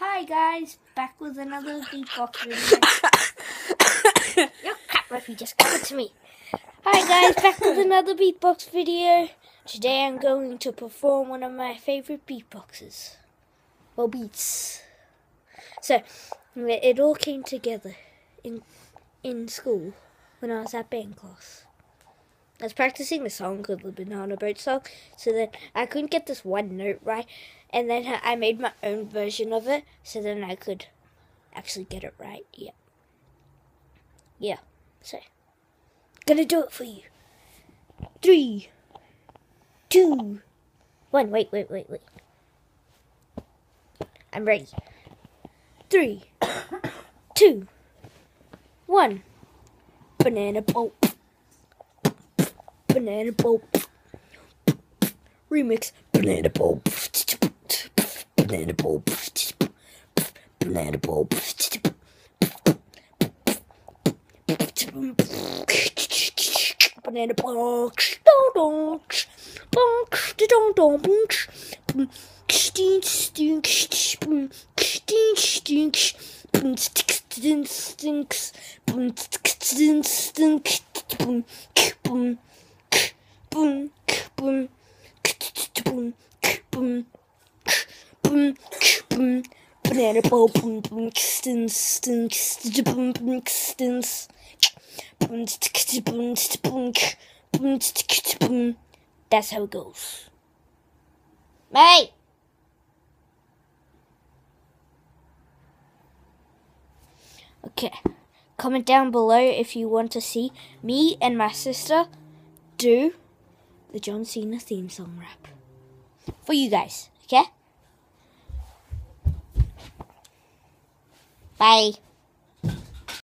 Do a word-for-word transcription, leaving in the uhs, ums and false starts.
Hi guys, back with another beatbox video. Your cat Ruffy just got it to me. Hi guys, back with another beatbox video. Today I'm going to perform one of my favorite beatboxes. Well, beats. So, it all came together in in school when I was at band class. I was practicing the song called the Banana Boat song, so then I couldn't get this one note right, and then I made my own version of it, so then I could actually get it right. Yeah. Yeah. So, gonna do it for you. Three, two, one. Wait, wait, wait, wait. I'm ready. Three, two, one. Banana boat. Banana boat. Remix. Banana boat. Banana boat. Banana boat. Banana box. Bonk. Bonk. Bonk. Stink. Stink. Stink. Stink. Stink. Stinks. Stink. Stink. Boom. Boom. Boom, boom, boom, boom, boom, boom, banana boat, boom, boom, stins, stins, boom, boom, stins, boom, boom, boom, boom, boom. That's how it goes. Hey! Okay, comment down below if you want to see me and my sister do the John Cena theme song rap for you guys, okay? Bye.